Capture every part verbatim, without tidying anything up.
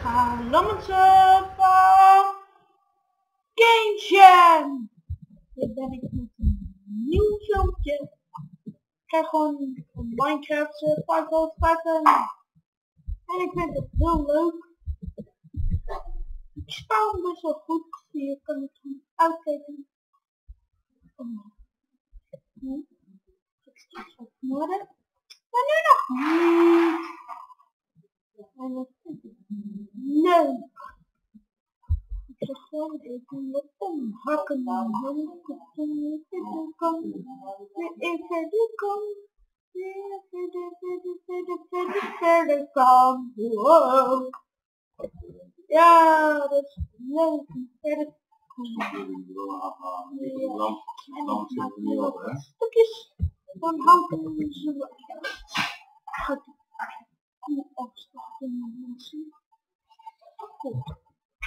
Hallo mensen van Game Jam! Hier ben ik met een nieuw filmpje. Ik krijg gewoon een Minecraft survival pattern. En ik vind het heel leuk. Ik speel hem best wel goed. Hier kan ik hem uitkijken. Oh. Hm. Ik straks wat nodig. Maar nu nog niet. En dat vind ik leuk. Ik ga gewoon even wat omhakken. Dan ik verder kan. Weer verder kan. Weer verder, verder, verder, verder, verder kan. Wow. Ja, dat is leuk. Verder kan. Stukjes van houten zullen gaat het afstappen mensen. Goed.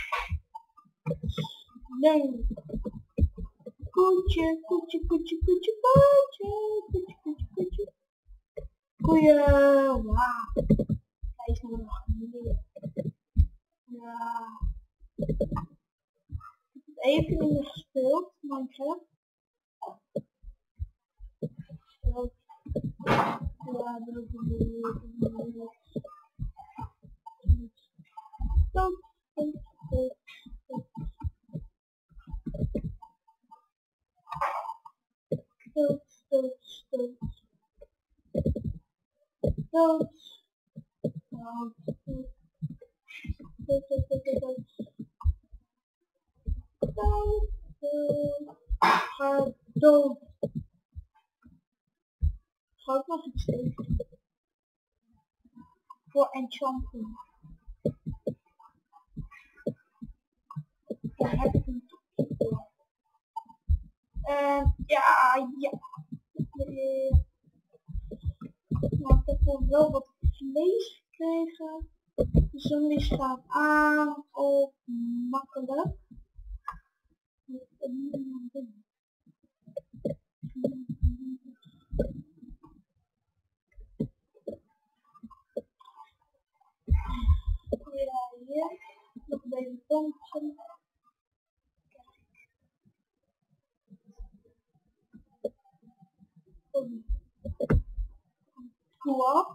Nee. Koetje, koetje, koetje, koetje, koetje, koetje, koetje, koetje. Koeie, wauw. Hij is er nog meer. Ja. Ik heb het even niet meer gespeeld, Minecraft. Zo. Ja, dat is een Stoot, stoot, stoot, stoot. Stoot, stoot, stoot. Stoot. Stoot, stoot. Stoot, stoot, stoot, stoot. Stoot, stoot. Ga dood. Ga ik nog iets tegen. Voor enchanting. Daar heb ik een toekje. En ja, ja. Uh, nou, ik heb al wel wat vlees gekregen. De zombies gaan aan op makkelijk. Ja, hier. Nog een beetje pompje. Cool.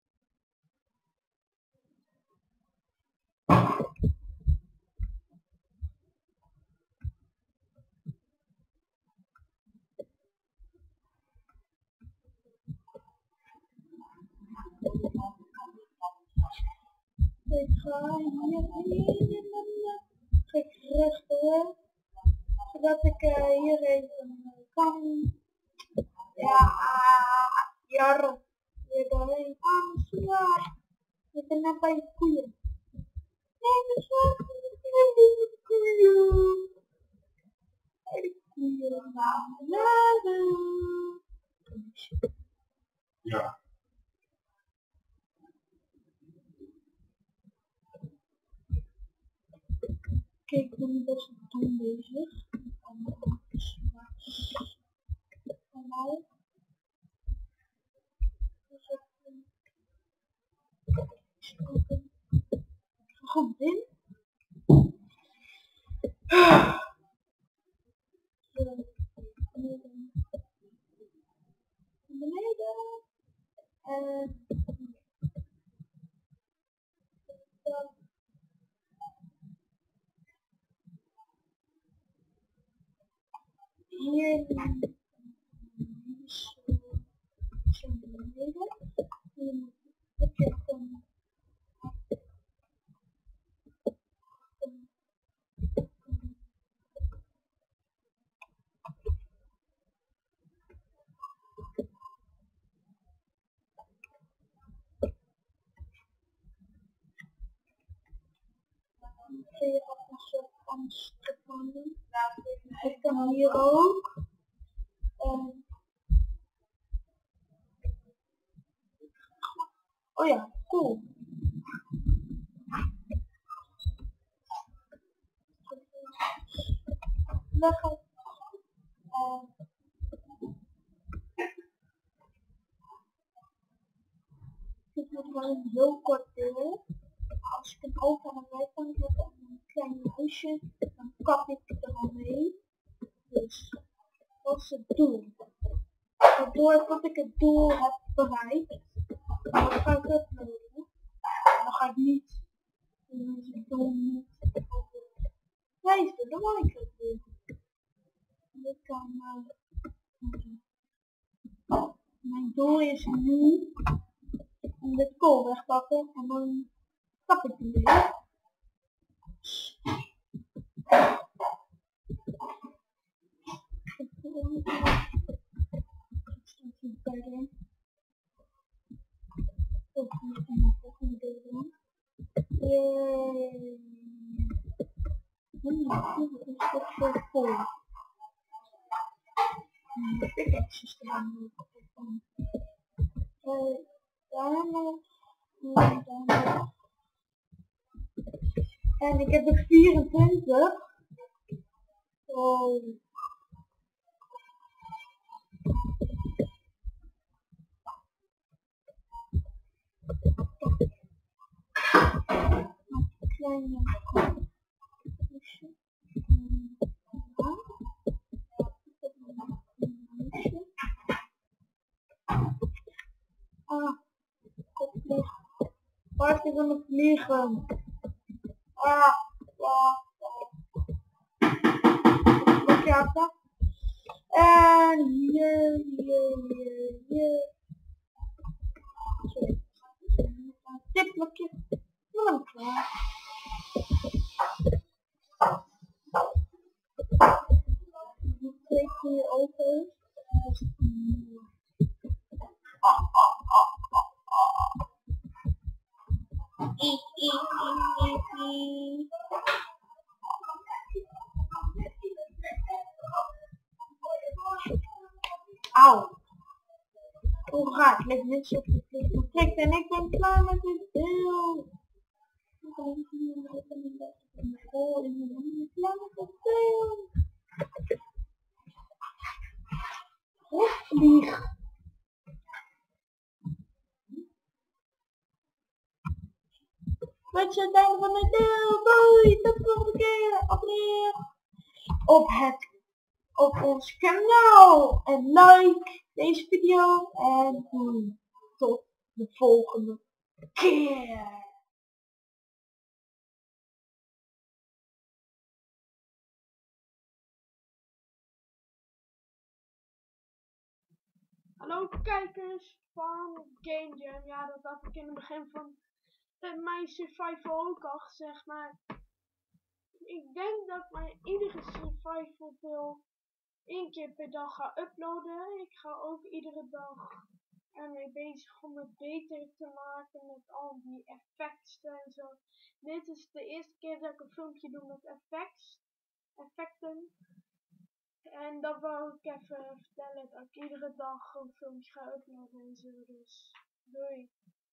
Ik ga hierheen en dan ga ik rechtdoor, zodat ik uh, hier even kan. Ja, ja, weer doorheen aan de zwaar. Ik ben net bij de koeien. Nee, de zwaar, de koeien. Bij de koeien gaan we. Ja. Kijk, ik ben best dom bezig. Allemaal. Goed in. Beneden. En hier zo beneden. Hier heb je dan kun je ook een soort van strip doen. Ik kan hier ook. En oh ja, cool. Leggen. En dit wordt wel een heel kort deel. Als ik het een auto aan de zijkant hebben en een klein huisje, dan kap ik er al mee. Dus dat is het doel. Waardoor dat ik het doel heb bereikt, dan ga ik uploaden. Dan ga ik niet, dan is het doel niet over wijzen, dan wil ik het doen. Dit kan maar. Mijn doel is nu om dit kool weg te pakken en dan kap ik hem weer. Verder. Ook niet in de volgende deel doen. Yay! Het is toch zo vol. De pickaxes te gaan doen. Daar nog. Daar nog. En ik heb er vierentwintig. Oh. Kleine huisje. Ah, het vliegt. Waar is die van het vliegen? Ah, ja, ja. En hier, hier, hier, hier. Sorry. Dit blokje. Dan klaar. Die twee goede auto's. Auw. Hoe raar, het ligt net zo op de vlieg geprikt en ik ben klaar met dit deel. Ik ben klaar met dit deel. Goed vlieg. Dit is het einde van het deel. Doei, tot de volgende keer. Abonneer op het op ons kanaal en like deze video en doei, tot de volgende keer. Hallo kijkers van Game Jam. Ja, dat had ik in het begin van mijn survival ook al gezegd, maar ik denk dat mijn iedere survival deel één keer per dag ga uploaden. Ik ga ook iedere dag ermee bezig om het beter te maken met al die effecten en zo. Dit is de eerste keer dat ik een filmpje doe met effects, effecten. En dat wou ik even vertellen, dat ik iedere dag een filmpje ga uploaden en zo. Dus doei.